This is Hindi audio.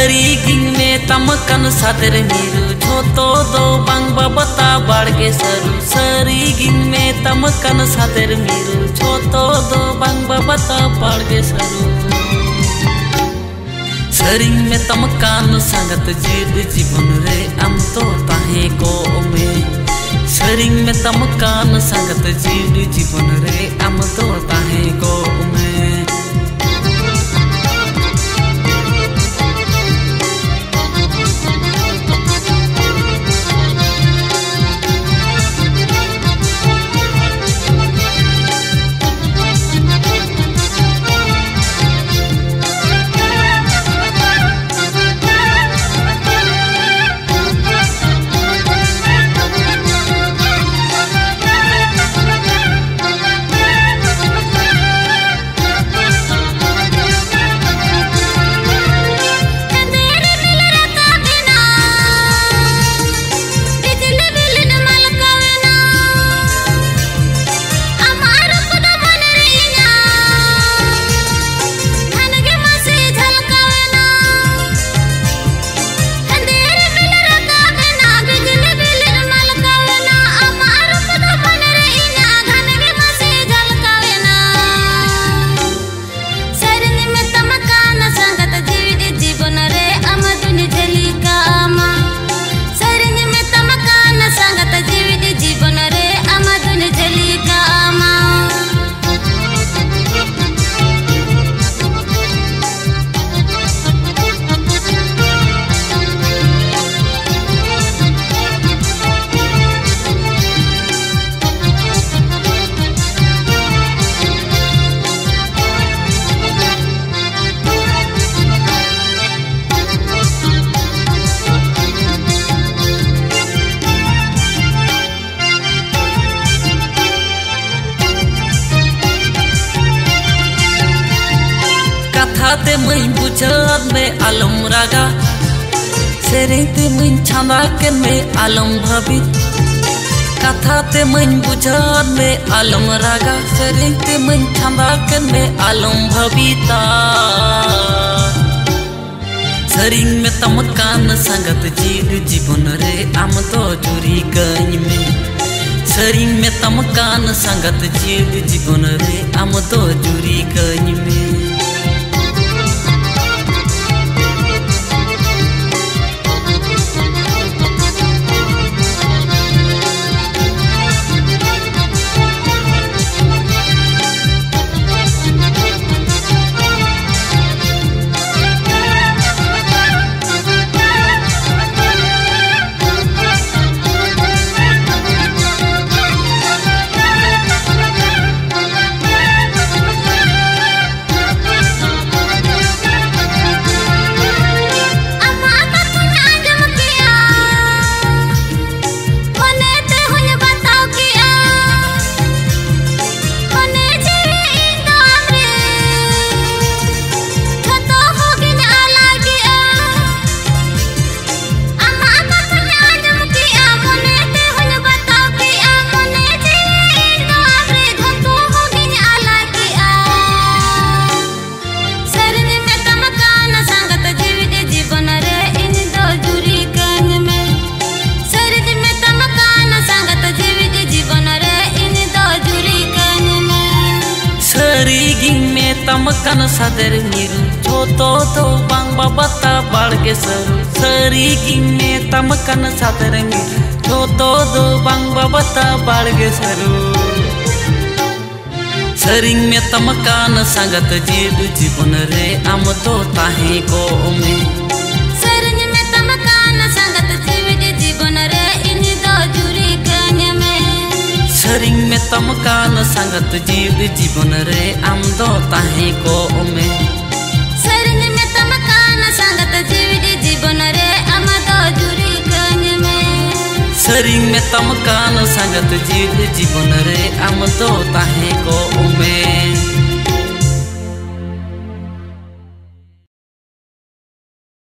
सरीगिंग में तमकन सादर नीरू झोतो दो बांग बाबता बाड़गे सरू। सरीगिंग में तमकन सादर नीरू झोतो दो बांग बाबता बाड़गे सरू। सरिंग में तमकान संगत जीव जीवन रे आम तो ताहे को में। सरिंग में तमकान संगत जीव जीवन रे आम तो ताहे को में। कथाते मैं बुझत में आलम रागा। सेरेते मैं छांदा के में आलम भाबित। कथाते मैं बुझत में आलम रागा। सेरेते मैं छांदा के में आलम भाबिता। सरिंग में तमकान संगत जीव जीवन रे आम तो जुरी गई में। सरिंग में तमकान संगत जीव जीवन रे आम तो जुरी गई में। सरीगिंग में तमकन सादर नीरू झोतो दो बांग बाबता बाड़गे सरू। सरीगिंग में तमकन सादर नीरू झोतो दो बांग बाबता बाड़गे सरू। सरिंग में तमकान संगत जीव जीवन रे आम तो ताहे को में। सरिंग में तमकान संगत जीव जीवन रे इन दो जुरी गंग में। सरिंग में तमकान संगत जीव जीवन रे आम दो ताहे को में। सरिंग में तमकान संगत जीव जीवन रे आम दो जुरी गंग में। सरिंग में तमकान संगत जीव जीवन रे आम दो ताहे को में।